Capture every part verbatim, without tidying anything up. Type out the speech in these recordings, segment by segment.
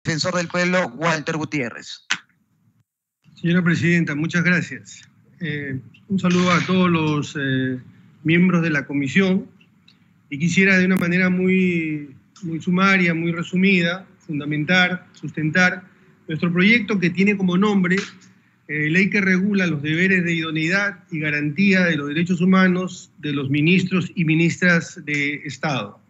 Defensor del Pueblo, Walter Gutiérrez. Señora Presidenta, muchas gracias. Eh, un saludo a todos los eh, miembros de la comisión y quisiera de una manera muy, muy sumaria, muy resumida, fundamentar, sustentar nuestro proyecto que tiene como nombre eh, Ley que regula los deberes de idoneidad y garantía de los derechos humanos de los ministros y ministras de Estado.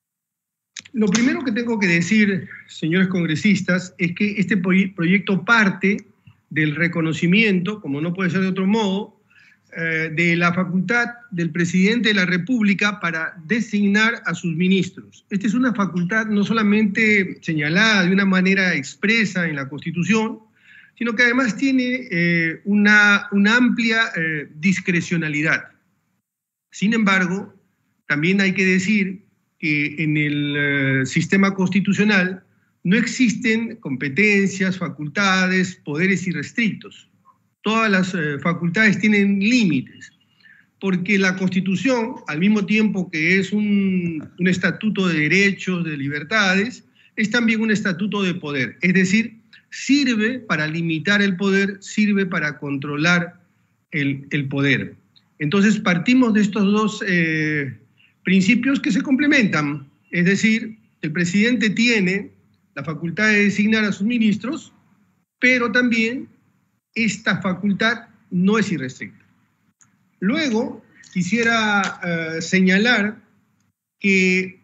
Lo primero que tengo que decir, señores congresistas, es que este proyecto parte del reconocimiento, como no puede ser de otro modo, eh, de la facultad del presidente de la República para designar a sus ministros. Esta es una facultad no solamente señalada de una manera expresa en la Constitución, sino que además tiene eh, una, una amplia eh, discrecionalidad. Sin embargo, también hay que decir que en el eh, sistema constitucional no existen competencias, facultades, poderes irrestrictos. Todas las eh, facultades tienen límites, porque la Constitución, al mismo tiempo que es un, un estatuto de derechos, de libertades, es también un estatuto de poder. Es decir, sirve para limitar el poder, sirve para controlar el, el poder. Entonces partimos de estos dos eh, principios que se complementan, es decir, el presidente tiene la facultad de designar a sus ministros, pero también esta facultad no es irrestricta. Luego, quisiera uh, señalar que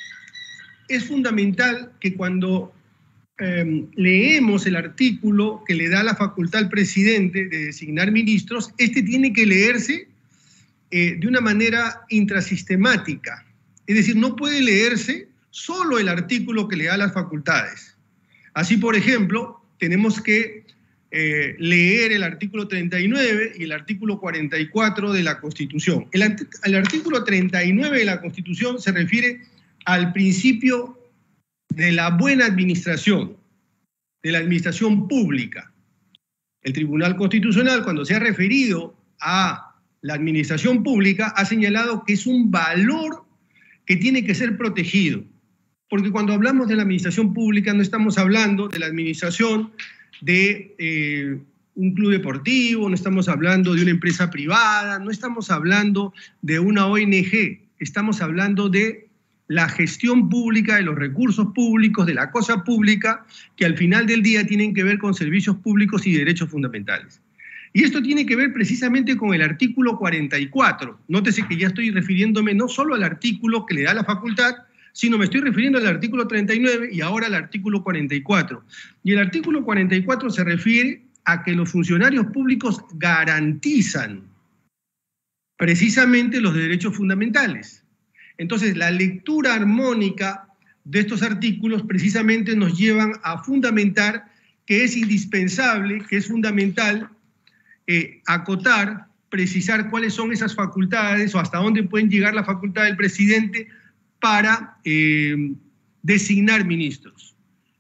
es fundamental que cuando um, leemos el artículo que le da la facultad al presidente de designar ministros, este tiene que leerse Eh, de una manera intrasistemática. Es decir, no puede leerse solo el artículo que le da las facultades. Así, por ejemplo, tenemos que eh, leer el artículo treinta y nueve y el artículo cuarenta y cuatro de la Constitución. El, el artículo treinta y nueve de la Constitución se refiere al principio de la buena administración, de la administración pública. El Tribunal Constitucional, cuando se ha referido a la administración pública, ha señalado que es un valor que tiene que ser protegido. Porque cuando hablamos de la administración pública no estamos hablando de la administración de eh, un club deportivo, no estamos hablando de una empresa privada, no estamos hablando de una O N G, estamos hablando de la gestión pública de los recursos públicos, de la cosa pública, que al final del día tienen que ver con servicios públicos y derechos fundamentales. Y esto tiene que ver precisamente con el artículo cuarenta y cuatro. Nótese que ya estoy refiriéndome no solo al artículo que le da la facultad, sino me estoy refiriendo al artículo treinta y nueve y ahora al artículo cuarenta y cuatro. Y el artículo cuarenta y cuatro se refiere a que los funcionarios públicos garantizan precisamente los derechos fundamentales. Entonces, la lectura armónica de estos artículos precisamente nos llevan a fundamentar que es indispensable, que es fundamental Eh, acotar, precisar cuáles son esas facultades o hasta dónde pueden llegar la facultad del presidente para eh, designar ministros.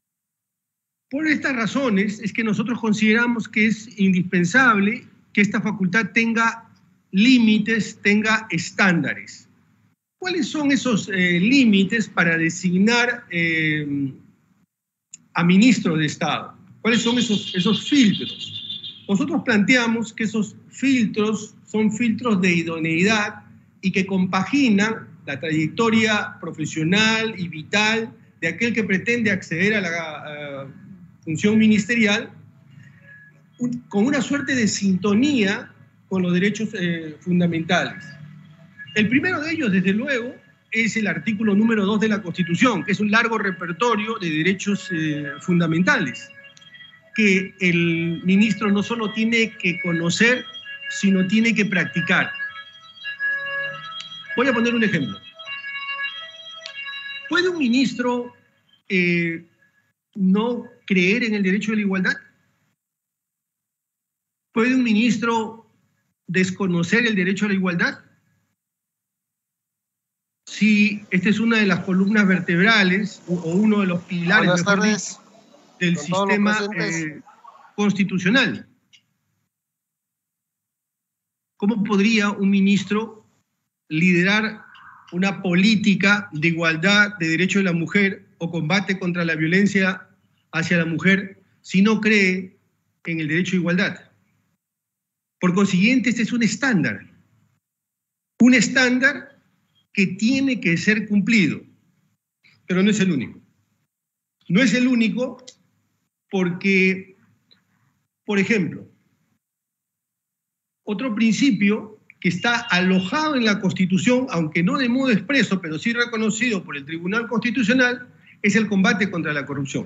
Por estas razones es que nosotros consideramos que es indispensable que esta facultad tenga límites, tenga estándares. ¿Cuáles son esos eh, límites para designar eh, a ministros de Estado? ¿Cuáles son esos, esos filtros? Nosotros planteamos que esos filtros son filtros de idoneidad y que compaginan la trayectoria profesional y vital de aquel que pretende acceder a la uh, función ministerial un, con una suerte de sintonía con los derechos eh, fundamentales. El primero de ellos, desde luego, es el artículo número dos de la Constitución, que es un largo repertorio de derechos eh, fundamentales, que el ministro no solo tiene que conocer, sino tiene que practicar. Voy a poner un ejemplo. ¿Puede un ministro eh, no creer en el derecho de la igualdad? ¿Puede un ministro desconocer el derecho a la igualdad? Si esta es una de las columnas vertebrales o uno de los pilares, Buenas mejor tardes. dicho, del sistema eh, constitucional. ¿Cómo podría un ministro liderar una política de igualdad, de derecho de la mujer o combate contra la violencia hacia la mujer si no cree en el derecho a igualdad. Por consiguiente, este es un estándar, un estándar que tiene que ser cumplido, pero no es el único. No es el único porque, por ejemplo, otro principio que está alojado en la Constitución, aunque no de modo expreso, pero sí reconocido por el Tribunal Constitucional, es el combate contra la corrupción.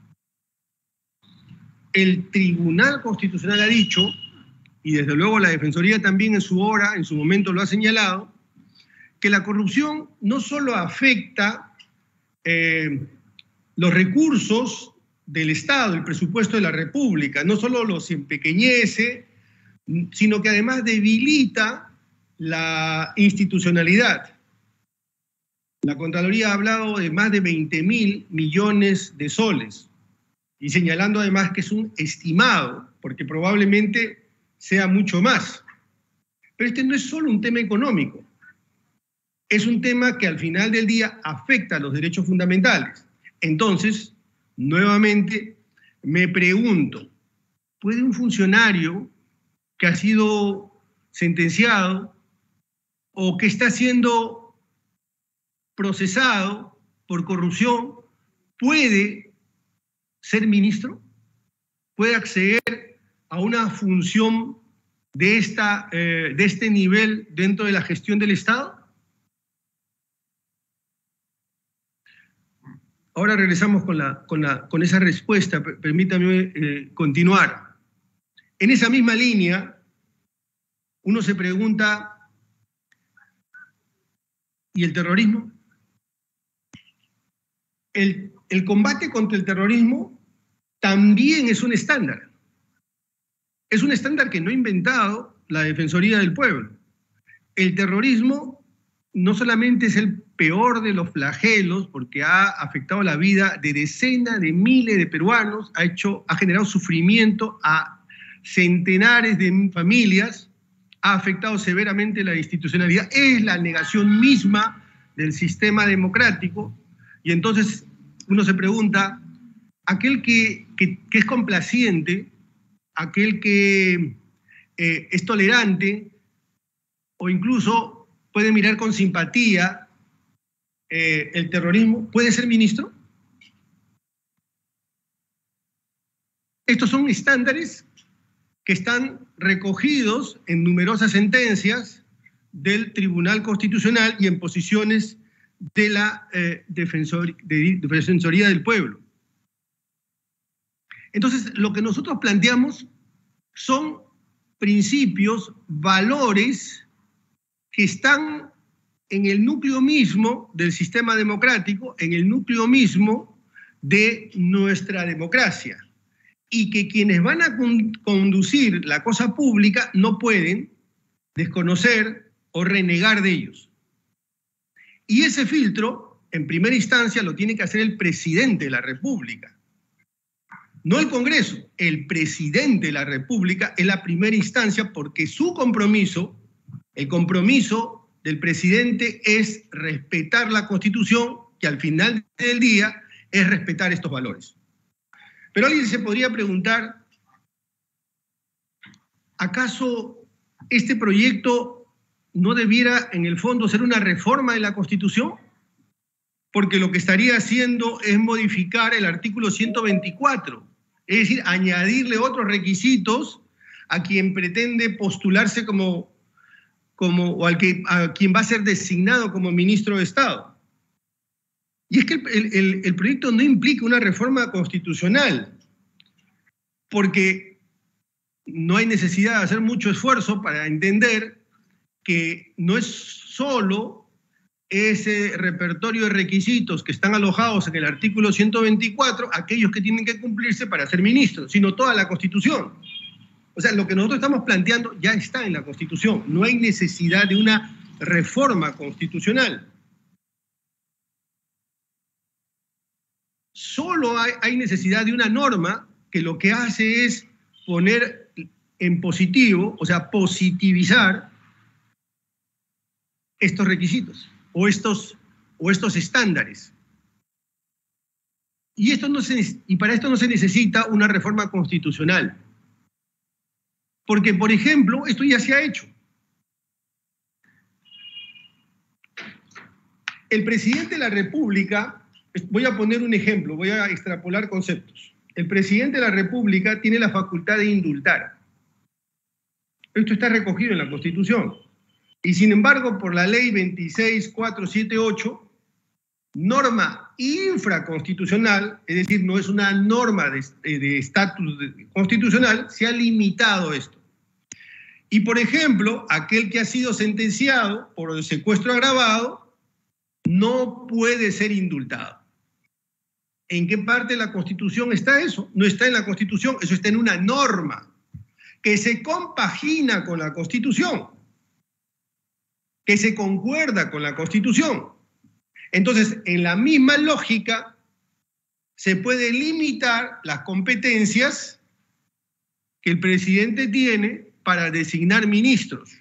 El Tribunal Constitucional ha dicho, y desde luego la Defensoría también en su hora, en su momento lo ha señalado, que la corrupción no solo afecta eh, los recursos del Estado, el presupuesto de la República, no solo los empequeñece, sino que además debilita la institucionalidad. La Contraloría ha hablado de más de veinte mil millones de soles, y señalando además que es un estimado, porque probablemente sea mucho más. Pero este no es solo un tema económico, es un tema que al final del día afecta a los derechos fundamentales. Entonces, nuevamente, me pregunto, ¿puede un funcionario que ha sido sentenciado o que está siendo procesado por corrupción, puede ser ministro? ¿Puede acceder a una función de, esta, eh, de este nivel dentro de la gestión del Estado? Ahora regresamos con, la, con, la, con esa respuesta, permítame eh, continuar. En esa misma línea, uno se pregunta, ¿y el terrorismo? El, el combate contra el terrorismo también es un estándar. Es un estándar que no ha inventado la Defensoría del Pueblo. El terrorismo no solamente es el peor de los flagelos, porque ha afectado la vida de decenas de miles de peruanos, ha, hecho, ha generado sufrimiento a centenares de familias, ha afectado severamente la institucionalidad, es la negación misma del sistema democrático, y entonces uno se pregunta, aquel que, que, que es complaciente, aquel que eh, es tolerante, o incluso puede mirar con simpatía eh, el terrorismo, ¿puede ser ministro? Estos son estándares que están recogidos en numerosas sentencias del Tribunal Constitucional y en posiciones de la eh, Defensor, de, Defensoría del Pueblo. Entonces, lo que nosotros planteamos son principios, valores que están en el núcleo mismo del sistema democrático, en el núcleo mismo de nuestra democracia, y que quienes van a con, conducir la cosa pública no pueden desconocer o renegar de ellos. Y ese filtro, en primera instancia, lo tiene que hacer el presidente de la República. No el Congreso, el presidente de la República es la primera instancia, porque su compromiso, el compromiso del presidente es respetar la Constitución, que al final del día es respetar estos valores. Pero alguien se podría preguntar, ¿acaso este proyecto no debiera en el fondo ser una reforma de la Constitución? Porque lo que estaría haciendo es modificar el artículo ciento veinticuatro, es decir, añadirle otros requisitos a quien pretende postularse como, como o al que, a quien va a ser designado como ministro de Estado. Y es que el, el, el proyecto no implica una reforma constitucional, porque no hay necesidad de hacer mucho esfuerzo para entender que no es solo ese repertorio de requisitos que están alojados en el artículo ciento veinticuatro, aquellos que tienen que cumplirse para ser ministros, sino toda la Constitución. O sea, lo que nosotros estamos planteando ya está en la Constitución. No hay necesidad de una reforma constitucional. Solo hay, hay necesidad de una norma que lo que hace es poner en positivo, o sea, positivizar estos requisitos o estos, o estos estándares. Y, esto no se, y para esto no se necesita una reforma constitucional. Porque, por ejemplo, esto ya se ha hecho. El presidente de la República, voy a poner un ejemplo, voy a extrapolar conceptos. El presidente de la República tiene la facultad de indultar. Esto está recogido en la Constitución. Y sin embargo, por la ley veintiséis mil cuatrocientos setenta y ocho, norma infraconstitucional, es decir, no es una norma de estatus constitucional, se ha limitado esto. Y por ejemplo, aquel que ha sido sentenciado por el secuestro agravado no puede ser indultado. ¿En qué parte de la Constitución está eso? No está en la Constitución, eso está en una norma que se compagina con la Constitución, que se concuerda con la Constitución. Entonces, en la misma lógica, se puede limitar las competencias que el presidente tiene para designar ministros.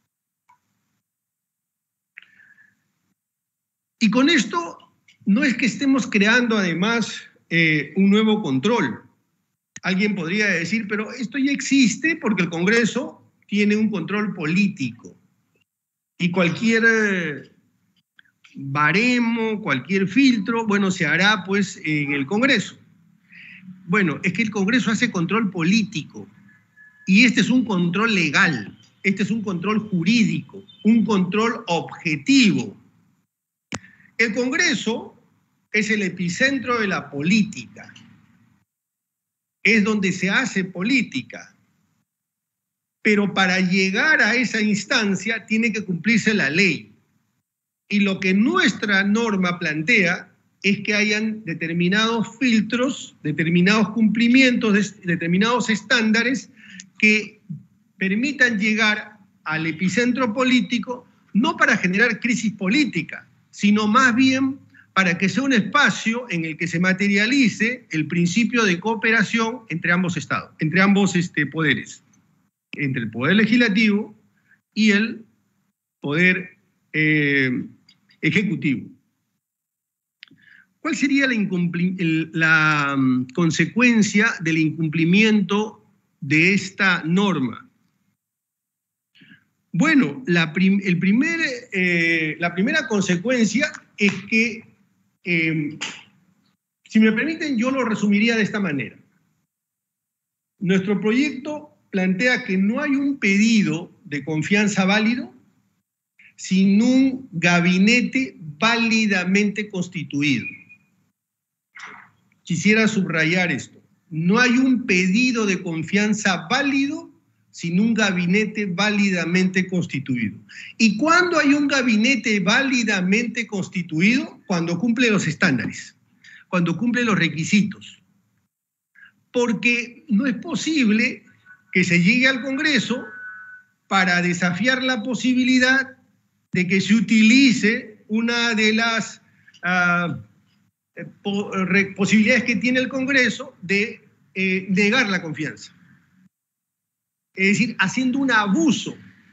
Y con esto no es que estemos creando además eh, un nuevo control. Alguien podría decir, pero esto ya existe porque el Congreso tiene un control político. Y cualquier eh, baremo, cualquier filtro, bueno, se hará pues en el Congreso. Bueno, es que el Congreso hace control político. Y este es un control legal, este es un control jurídico, un control objetivo. El Congreso es el epicentro de la política, es donde se hace política, pero para llegar a esa instancia tiene que cumplirse la ley. Y lo que nuestra norma plantea es que hayan determinados filtros, determinados cumplimientos, determinados estándares que permitan llegar al epicentro político, no para generar crisis política, sino más bien para que sea un espacio en el que se materialice el principio de cooperación entre ambos estados, entre ambos este, poderes, entre el poder legislativo y el poder eh, ejecutivo. ¿Cuál sería la, el, la um, consecuencia del incumplimiento de esta norma? Bueno, la, prim, el primer, eh, la primera consecuencia es que, eh, si me permiten, yo lo resumiría de esta manera. Nuestro proyecto plantea que no hay un pedido de confianza válido sin un gabinete válidamente constituido. Quisiera subrayar esto. No hay un pedido de confianza válido sin un gabinete válidamente constituido. ¿Y cuándo hay un gabinete válidamente constituido? Cuando cumple los estándares, cuando cumple los requisitos. Porque no es posible que se llegue al Congreso para desafiar la posibilidad de que se utilice una de las uh, posibilidades que tiene el Congreso de eh, negar la confianza. Es decir, haciendo un abuso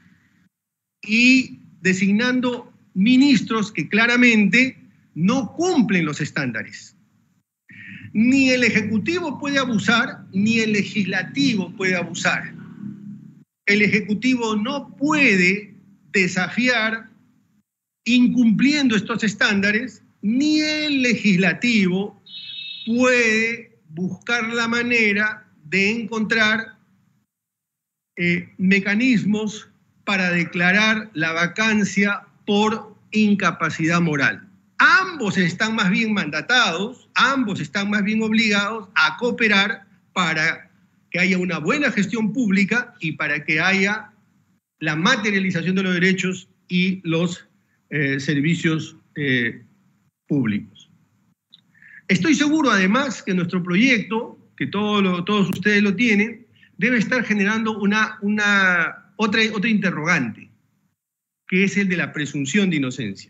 y designando ministros que claramente no cumplen los estándares. Ni el Ejecutivo puede abusar, ni el Legislativo puede abusar. El Ejecutivo no puede desafiar incumpliendo estos estándares, ni el Legislativo puede buscar la manera de encontrar eh, mecanismos para declarar la vacancia por incapacidad moral. Ambos están más bien mandatados, ambos están más bien obligados a cooperar para que haya una buena gestión pública y para que haya la materialización de los derechos y los eh, servicios eh, públicos. Estoy seguro, además, que nuestro proyecto, que todo lo, todos ustedes lo tienen, debe estar generando una, una, otra, otra interrogante, que es el de la presunción de inocencia.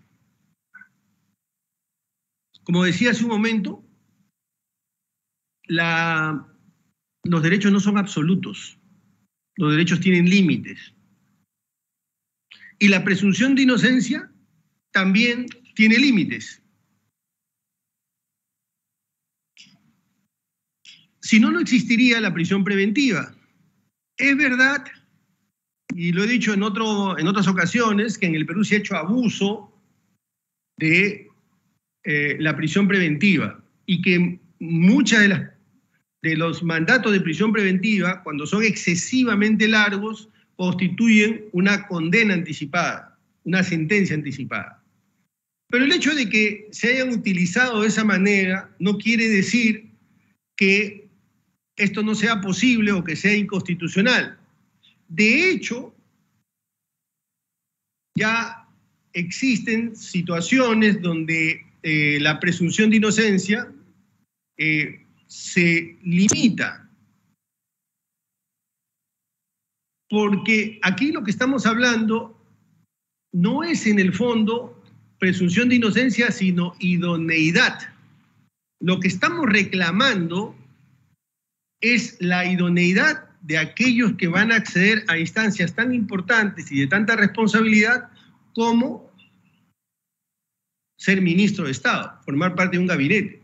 Como decía hace un momento, la, los derechos no son absolutos, los derechos tienen límites. Y la presunción de inocencia también tiene límites. Si no, no existiría la prisión preventiva. Es verdad, y lo he dicho en, otro, en otras ocasiones, que en el Perú se ha hecho abuso de eh, la prisión preventiva y que muchas de, las, de los mandatos de prisión preventiva, cuando son excesivamente largos, constituyen una condena anticipada, una sentencia anticipada. Pero el hecho de que se hayan utilizado de esa manera no quiere decir que esto no sea posible o que sea inconstitucional. De hecho, ya existen situaciones donde eh, la presunción de inocencia eh, se limita. Porque aquí lo que estamos hablando no es en el fondo presunción de inocencia, sino idoneidad. Lo que estamos reclamando es la idoneidad de aquellos que van a acceder a instancias tan importantes y de tanta responsabilidad como ser ministro de Estado, formar parte de un gabinete.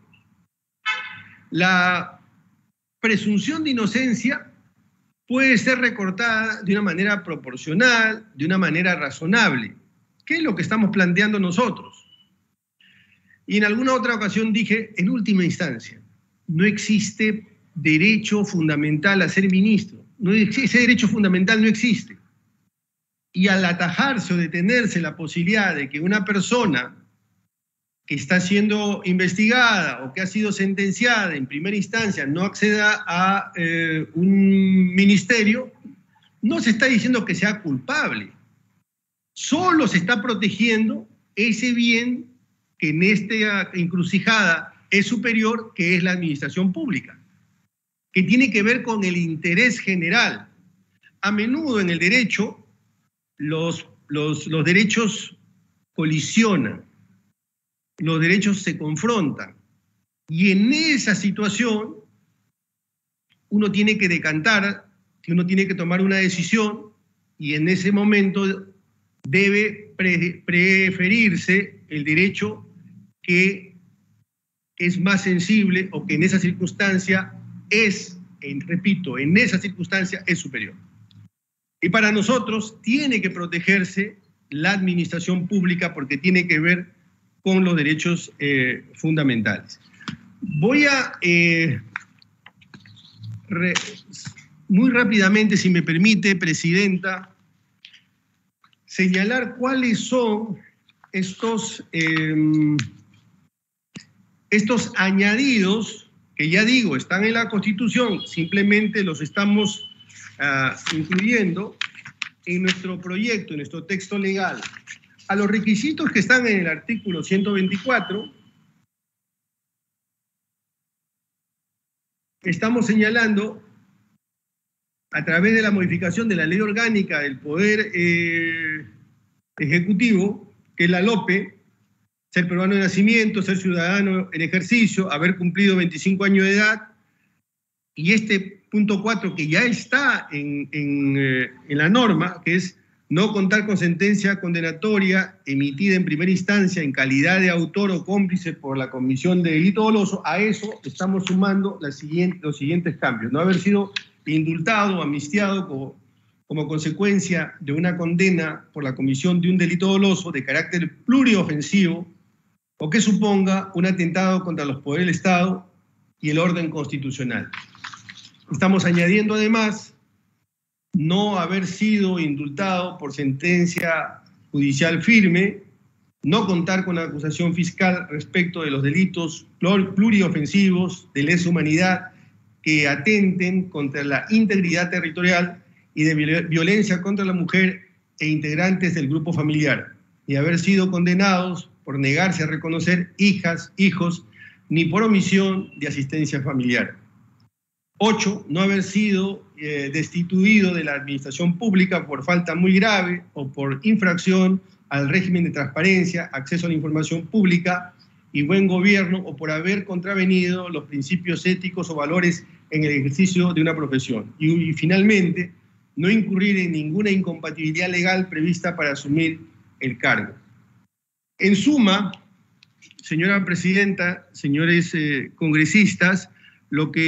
La presunción de inocencia puede ser recortada de una manera proporcional, de una manera razonable. ¿Qué es lo que estamos planteando nosotros? Y en alguna otra ocasión dije, en última instancia, no existe derecho fundamental a ser ministro. No, ese derecho fundamental no existe. Y al atajarse o detenerse la posibilidad de que una persona que está siendo investigada o que ha sido sentenciada en primera instancia no acceda a eh, un ministerio, no se está diciendo que sea culpable. Solo se está protegiendo ese bien que en esta encrucijada es superior, que es la administración pública, que tiene que ver con el interés general. A menudo en el derecho los, los, los derechos colisionan, los derechos se confrontan, y en esa situación uno tiene que decantar, uno tiene que tomar una decisión, y en ese momento debe pre preferirse el derecho que es más sensible o que en esa circunstancia es, en, repito, en esa circunstancia es superior. Y para nosotros tiene que protegerse la administración pública porque tiene que ver con los derechos eh, fundamentales. Voy a, eh, re, muy rápidamente, si me permite, Presidenta, señalar cuáles son estos, eh, estos añadidos que ya digo, están en la Constitución, simplemente los estamos uh, incluyendo en nuestro proyecto, en nuestro texto legal. A los requisitos que están en el artículo ciento veinticuatro, estamos señalando, a través de la modificación de la Ley Orgánica del Poder eh, Ejecutivo, que es la LOPE, ser peruano de nacimiento, ser ciudadano en ejercicio, haber cumplido veinticinco años de edad, y este punto cuatro que ya está en, en, eh, en la norma, que es no contar con sentencia condenatoria emitida en primera instancia en calidad de autor o cómplice por la comisión de delito doloso, a eso estamos sumando la siguiente, los siguientes cambios. No haber sido indultado o amnistiado como, como consecuencia de una condena por la comisión de un delito doloso de carácter pluriofensivo o que suponga un atentado contra los poderes del Estado y el orden constitucional. Estamos añadiendo además no haber sido indultado por sentencia judicial firme, no contar con acusación fiscal respecto de los delitos pluriofensivos de lesa humanidad que atenten contra la integridad territorial y de violencia contra la mujer e integrantes del grupo familiar, y haber sido condenados por negarse a reconocer hijas, hijos, ni por omisión de asistencia familiar. Ocho, no haber sido eh, destituido de la administración pública por falta muy grave o por infracción al régimen de transparencia, acceso a la información pública y buen gobierno, o por haber contravenido los principios éticos o valores en el ejercicio de una profesión. Y, y finalmente, no incurrir en ninguna incompatibilidad legal prevista para asumir el cargo. En suma, señora Presidenta, señores eh, congresistas, lo que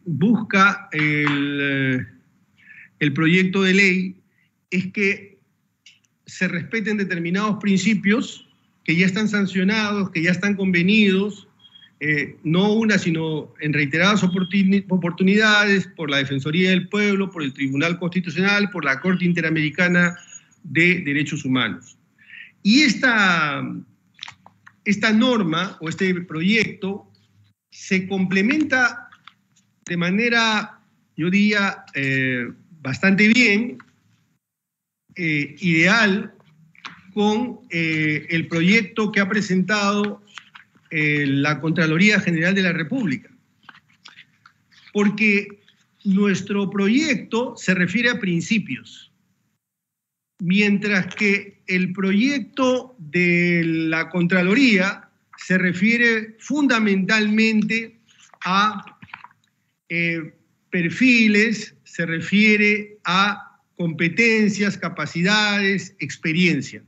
busca el, el proyecto de ley es que se respeten determinados principios que ya están sancionados, que ya están convenidos, eh, no una, sino en reiteradas oportunidades por la Defensoría del Pueblo, por el Tribunal Constitucional, por la Corte Interamericana de Derechos Humanos. Y esta, esta norma o este proyecto se complementa de manera, yo diría, eh, bastante bien, eh, ideal, con eh, el proyecto que ha presentado eh, la Contraloría General de la República. Porque nuestro proyecto se refiere a principios, mientras que el proyecto de la Contraloría se refiere fundamentalmente a eh, perfiles, se refiere a competencias, capacidades, experiencia.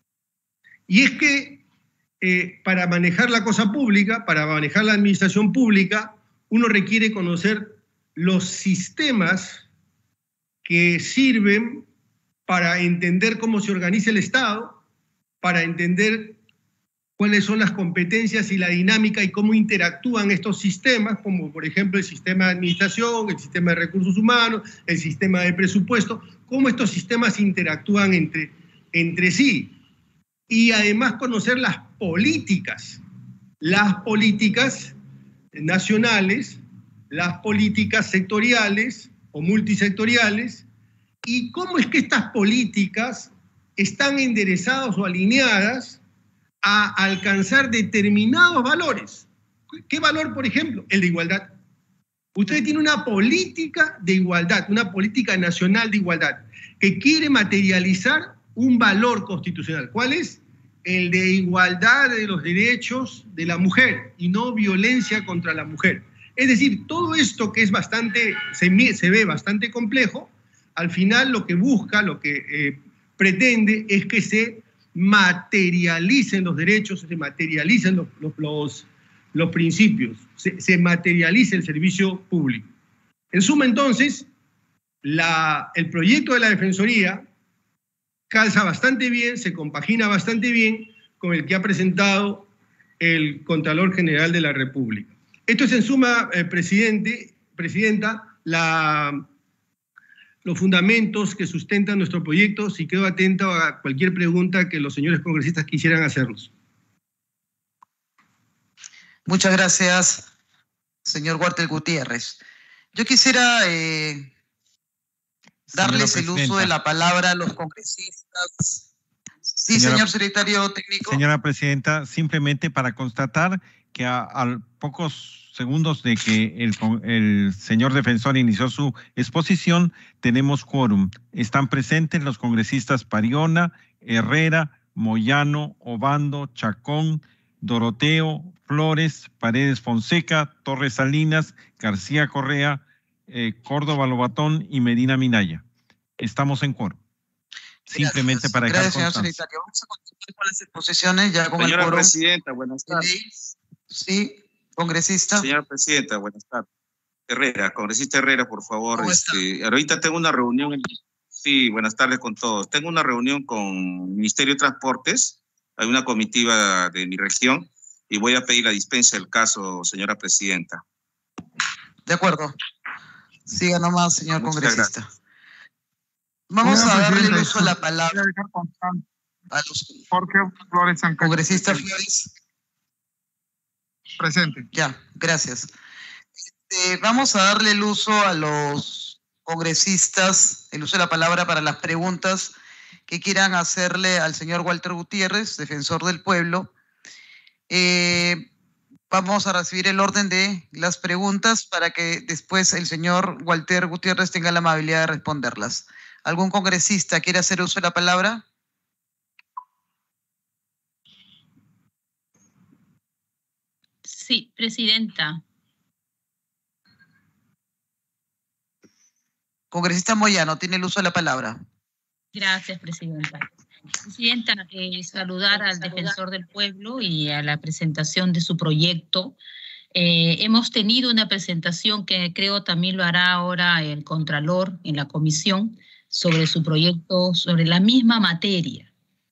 Y es que eh, para manejar la cosa pública, para manejar la administración pública, uno requiere conocer los sistemas que sirven para entender cómo se organiza el Estado, para entender cuáles son las competencias y la dinámica y cómo interactúan estos sistemas, como por ejemplo el sistema de administración, el sistema de recursos humanos, el sistema de presupuesto, cómo estos sistemas interactúan entre, entre sí. Y además conocer las políticas, las políticas nacionales, las políticas sectoriales o multisectoriales, y cómo es que estas políticas están enderezadas o alineadas a alcanzar determinados valores. ¿Qué valor, por ejemplo? El de igualdad. Usted tiene una política de igualdad, una política nacional de igualdad, que quiere materializar un valor constitucional. ¿Cuál es? El de igualdad de los derechos de la mujer y no violencia contra la mujer. Es decir, todo esto que es bastante, se, se ve bastante complejo, al final lo que busca, lo que eh, pretende es que se materialicen los derechos, se materialicen los, los, los, los principios, se, se materialice el servicio público. En suma, entonces, la, el proyecto de la Defensoría calza bastante bien, se compagina bastante bien con el que ha presentado el Contralor General de la República. Esto es en suma, eh, presidente, presidenta, la, los fundamentos que sustentan nuestro proyecto, si quedo atento a cualquier pregunta que los señores congresistas quisieran hacernos. Muchas gracias, señor Walter Gutiérrez. Yo quisiera eh, darles el uso de la palabra a los congresistas. Sí, señora, señor secretario técnico. Señora presidenta, simplemente para constatar que a, a pocos segundos de que el, el señor defensor inició su exposición, tenemos quórum. Están presentes los congresistas Pariona, Herrera, Moyano, Obando, Chacón, Doroteo, Flores, Paredes Fonseca, Torres Salinas, García Correa, eh, Córdoba Lobatón y Medina Minaya. Estamos en quórum. Simplemente para dejar Gracias, señor secretario. Vamos a continuar con las exposiciones ya con Señora el quórum. Presidenta, buenas tardes. Sí, congresista. Señora Presidenta, buenas tardes. Herrera, congresista Herrera, por favor. Este, ahorita tengo una reunión. En, sí, buenas tardes con todos. Tengo una reunión con el Ministerio de Transportes. Hay una comitiva de mi región y voy a pedir la dispensa del caso, señora Presidenta. De acuerdo. Siga nomás, señor Muchas congresista. Gracias. Vamos Señora a darle el Presidenta, uso de la palabra a los Jorge Flores Sancacho. congresistas Flores. Presente. Ya, gracias. Este, vamos a darle el uso a los congresistas, el uso de la palabra para las preguntas que quieran hacerle al señor Walter Gutiérrez, defensor del pueblo. Eh, vamos a recibir el orden de las preguntas para que después el señor Walter Gutiérrez tenga la amabilidad de responderlas. ¿Algún congresista quiere hacer uso de la palabra? Sí, presidenta. Congresista Moyano, tiene el uso de la palabra. Gracias, presidenta. Presidenta, eh, saludar al defensor del pueblo y a la presentación de su proyecto. Eh, hemos tenido una presentación que creo también lo hará ahora el Contralor en la comisión sobre su proyecto, sobre la misma materia.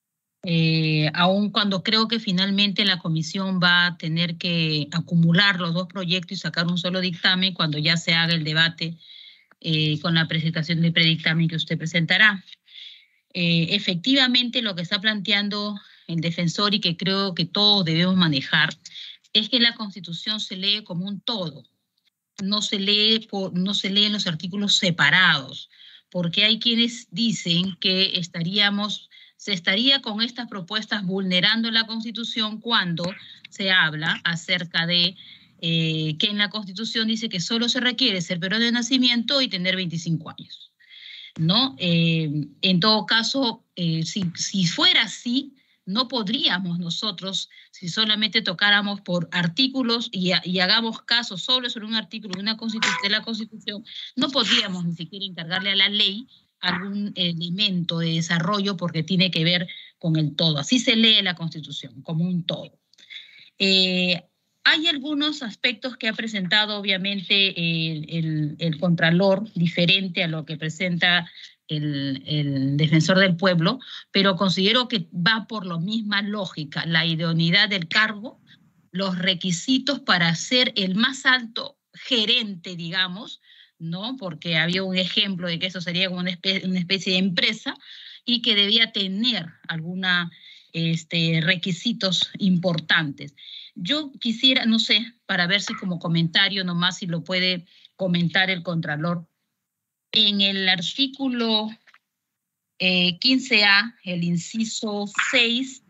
Eh, aun cuando creo que finalmente la comisión va a tener que acumular los dos proyectos y sacar un solo dictamen cuando ya se haga el debate eh, con la presentación del predictamen que usted presentará. Eh, efectivamente, lo que está planteando el defensor y que creo que todos debemos manejar es que la Constitución se lee como un todo, no se lee, por, no se leen los artículos separados, porque hay quienes dicen que estaríamos, se estaría con estas propuestas vulnerando la Constitución cuando se habla acerca de eh, que en la Constitución dice que solo se requiere ser peruano de nacimiento y tener veinticinco años, ¿no? Eh, en todo caso, eh, si, si fuera así, no podríamos nosotros, si solamente tocáramos por artículos y, y hagamos caso solo sobre un artículo de, una constitución, de la Constitución, no podríamos ni siquiera encargarle a la ley algún elemento de desarrollo porque tiene que ver con el todo. Así se lee la Constitución, como un todo. Eh, hay algunos aspectos que ha presentado obviamente el, el, el Contralor, diferente a lo que presenta El, el defensor del pueblo, pero considero que va por la misma lógica, la idoneidad del cargo, los requisitos para ser el más alto gerente, digamos, ¿no? Porque había un ejemplo de que eso sería como una especie, una especie de empresa y que debía tener algunos este, requisitos importantes. Yo quisiera, no sé, para ver si como comentario nomás, si lo puede comentar el Contralor, en el artículo eh, quince A, el inciso seis,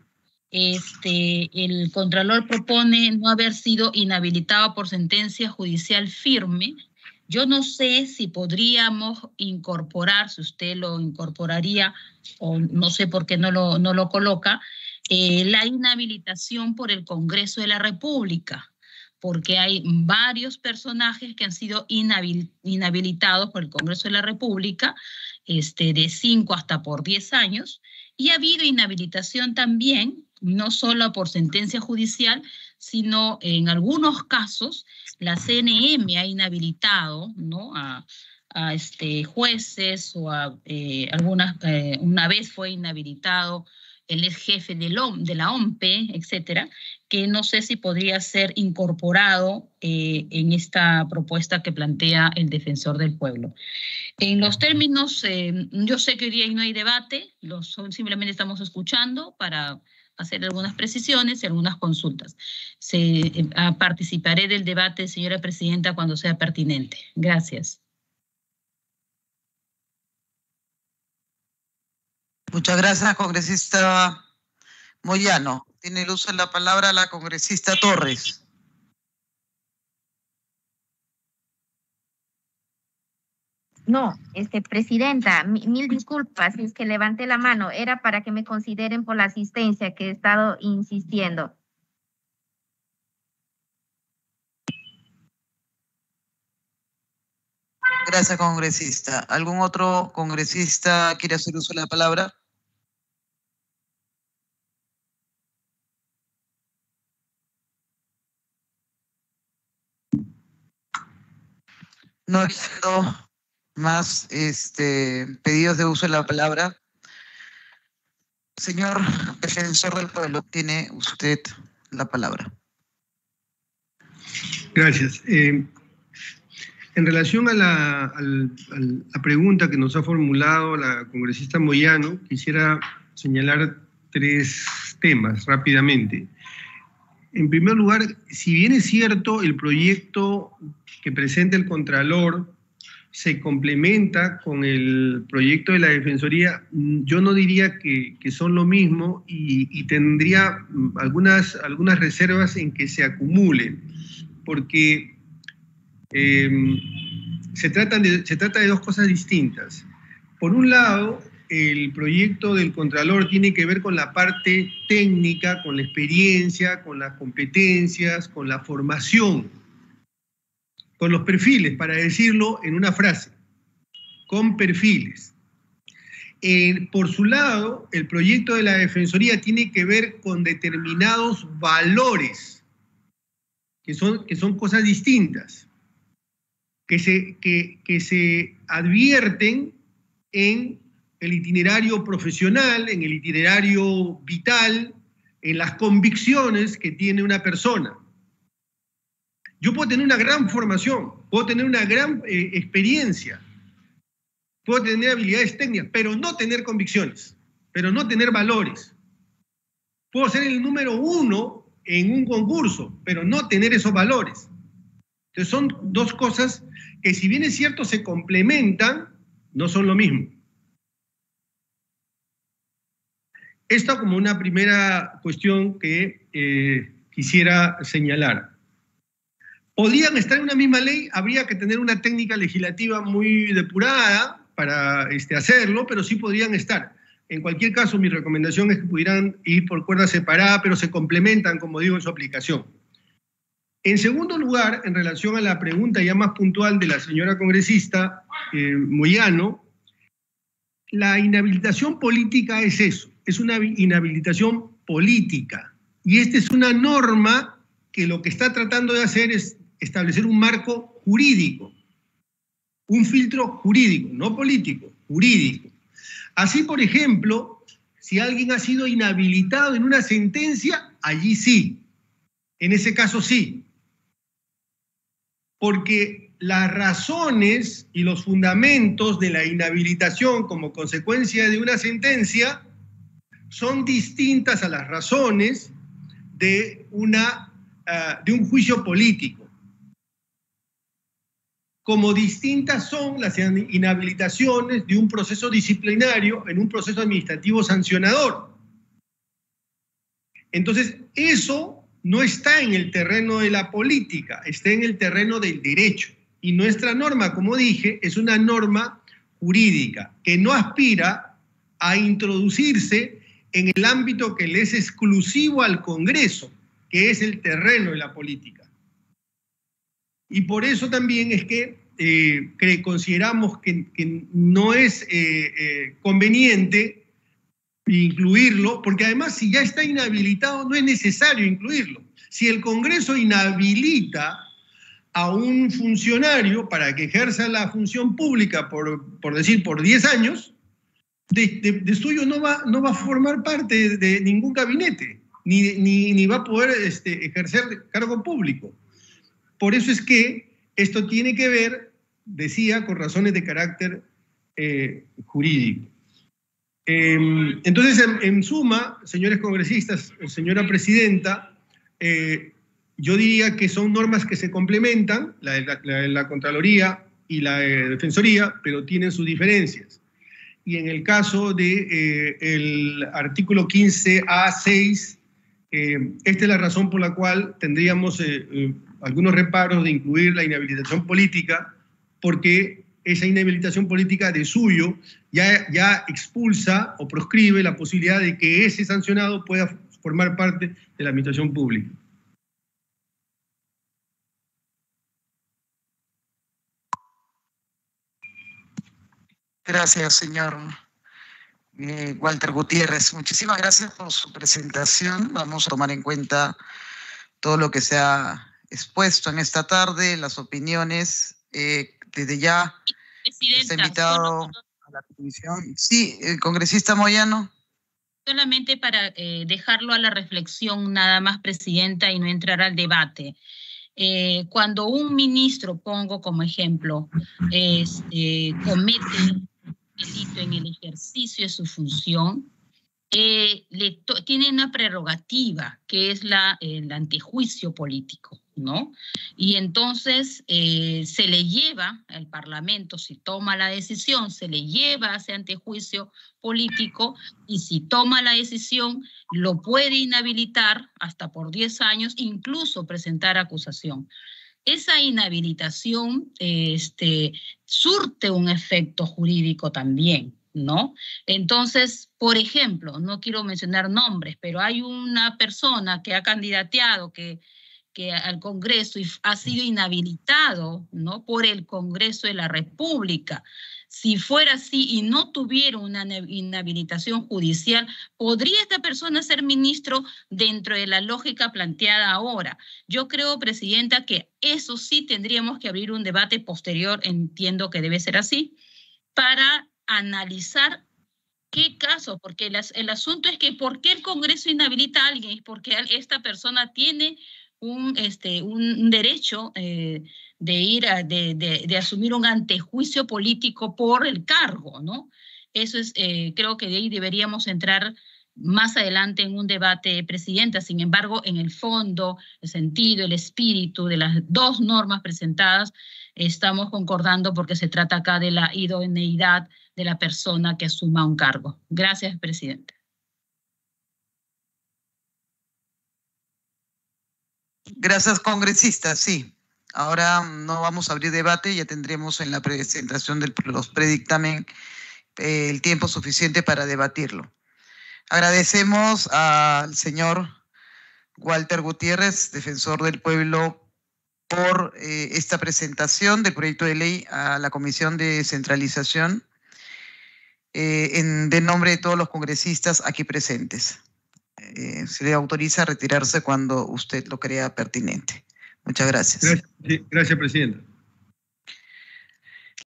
este, el Contralor propone no haber sido inhabilitado por sentencia judicial firme. Yo no sé si podríamos incorporar, si usted lo incorporaría, o no sé por qué no lo, no lo coloca, eh, la inhabilitación por el Congreso de la República, porque hay varios personajes que han sido inhabil, inhabilitados por el Congreso de la República, este, de cinco hasta por diez años, y ha habido inhabilitación también, no solo por sentencia judicial, sino en algunos casos la C N M ha inhabilitado, ¿no?, a, a este, jueces o a eh, algunas, eh, una vez fue inhabilitado el ex jefe de, lo, de la O M P E, etcétera, que no sé si podría ser incorporado eh, en esta propuesta que plantea el defensor del pueblo. En los términos, eh, yo sé que hoy día no hay debate, los, simplemente estamos escuchando para hacer algunas precisiones y algunas consultas. Se, eh, participaré del debate, señora presidenta, cuando sea pertinente. Gracias. Muchas gracias, congresista Moyano. Tiene el uso de la palabra la congresista Torres. No, este, presidenta, mil disculpas, es que levanté la mano, era para que me consideren por la asistencia que he estado insistiendo. Gracias, congresista. ¿Algún otro congresista quiere hacer uso de la palabra? No habiendo más este, pedidos de uso de la palabra. Señor defensor del pueblo, tiene usted la palabra. Gracias. Eh, en relación a la, a la pregunta que nos ha formulado la congresista Moyano, quisiera señalar tres temas rápidamente. En primer lugar, si bien es cierto, el proyecto que presenta el Contralor se complementa con el proyecto de la Defensoría, yo no diría que, que son lo mismo y, y tendría algunas, algunas reservas en que se acumulen, porque eh, se, tratan de, se trata de dos cosas distintas. Por un lado, el proyecto del Contralor tiene que ver con la parte técnica, con la experiencia, con las competencias, con la formación, con los perfiles, para decirlo en una frase, con perfiles. Eh, por su lado, el proyecto de la Defensoría tiene que ver con determinados valores que son, que son cosas distintas, que se, que, que se advierten en el itinerario profesional, en el itinerario vital, en las convicciones que tiene una persona. Yo puedo tener una gran formación, puedo tener una gran eh, experiencia, puedo tener habilidades técnicas, pero no tener convicciones, pero no tener valores. Puedo ser el número uno en un concurso, pero no tener esos valores. Entonces son dos cosas que, si bien es cierto, se complementan, no son lo mismo. Esta como una primera cuestión que eh, quisiera señalar. ¿Podrían estar en una misma ley? Habría que tener una técnica legislativa muy depurada para este, hacerlo, pero sí podrían estar. En cualquier caso, mi recomendación es que pudieran ir por cuerda separada, pero se complementan, como digo, en su aplicación. En segundo lugar, en relación a la pregunta ya más puntual de la señora congresista eh, Moyano, la inhabilitación política es eso, es una inhabilitación política. Y esta es una norma que lo que está tratando de hacer es establecer un marco jurídico, un filtro jurídico, no político, jurídico. Así, por ejemplo, si alguien ha sido inhabilitado en una sentencia, allí sí, en ese caso sí. Porque las razones y los fundamentos de la inhabilitación como consecuencia de una sentencia son distintas a las razones de, una, uh, de un juicio político. Como distintas son las inhabilitaciones de un proceso disciplinario en un proceso administrativo sancionador. Entonces, eso no está en el terreno de la política, está en el terreno del derecho. Y nuestra norma, como dije, es una norma jurídica que no aspira a introducirse en el ámbito que le es exclusivo al Congreso, que es el terreno de la política. Y por eso también es que, eh, que consideramos que, que no es eh, eh, conveniente incluirlo, porque además si ya está inhabilitado no es necesario incluirlo. Si el Congreso inhabilita a un funcionario para que ejerza la función pública, por, por decir, por diez años, de, de, de suyo no va, no va a formar parte de, de ningún gabinete, ni, ni, ni va a poder este, ejercer cargo público. Por eso es que esto tiene que ver, decía, con razones de carácter eh, jurídico. Eh, entonces, en, en suma, señores congresistas, señora presidenta, eh, yo diría que son normas que se complementan, la de la, la, de la Contraloría y la de Defensoría, pero tienen sus diferencias. Y en el caso del de, eh, artículo quince A seis, eh, esta es la razón por la cual tendríamos eh, eh, algunos reparos de incluir la inhabilitación política, porque esa inhabilitación política de suyo ya, ya expulsa o proscribe la posibilidad de que ese sancionado pueda formar parte de la administración pública. Gracias, señor eh, Walter Gutiérrez. Muchísimas gracias por su presentación. Vamos a tomar en cuenta todo lo que se ha expuesto en esta tarde, las opiniones. Eh, desde ya está invitado a la comisión. Sí, el congresista Moyano. Solamente para eh, dejarlo a la reflexión nada más, presidenta, y no entrar al debate. Eh, cuando un ministro, pongo como ejemplo, este, comete delito en el ejercicio de su función, eh, le tiene una prerrogativa que es la, el antejuicio político, ¿no? Y entonces eh, se le lleva al Parlamento, si toma la decisión, se le lleva a ese antejuicio político, y si toma la decisión, lo puede inhabilitar hasta por diez años, incluso presentar acusación. Esa inhabilitación este, surte un efecto jurídico también, ¿no? Entonces, por ejemplo, no quiero mencionar nombres, pero hay una persona que ha candidateado, que que al Congreso y ha sido inhabilitado, ¿no?, por el Congreso de la República. Si fuera así y no tuviera una inhabilitación judicial, ¿podría esta persona ser ministro dentro de la lógica planteada ahora? Yo creo, Presidenta, que eso sí tendríamos que abrir un debate posterior, entiendo que debe ser así, para analizar qué caso, porque el, el asunto es que ¿por qué el Congreso inhabilita a alguien? Es porque esta persona tiene un, este, un derecho eh, de ir a, de, de, de asumir un antejuicio político por el cargo, ¿no? Eso es, eh, creo que de ahí deberíamos entrar más adelante en un debate, Presidenta. Sin embargo, en el fondo, el sentido, el espíritu de las dos normas presentadas, estamos concordando porque se trata acá de la idoneidad de la persona que asuma un cargo. Gracias, Presidenta. Gracias, congresista. Sí, ahora no vamos a abrir debate, ya tendremos en la presentación de los predictamen eh, el tiempo suficiente para debatirlo. Agradecemos al señor Walter Gutiérrez, defensor del pueblo, por eh, esta presentación del proyecto de ley a la Comisión de Descentralización eh, en de nombre de todos los congresistas aquí presentes. Eh, se le autoriza a retirarse cuando usted lo crea pertinente. Muchas gracias. Gracias, gracias Presidenta.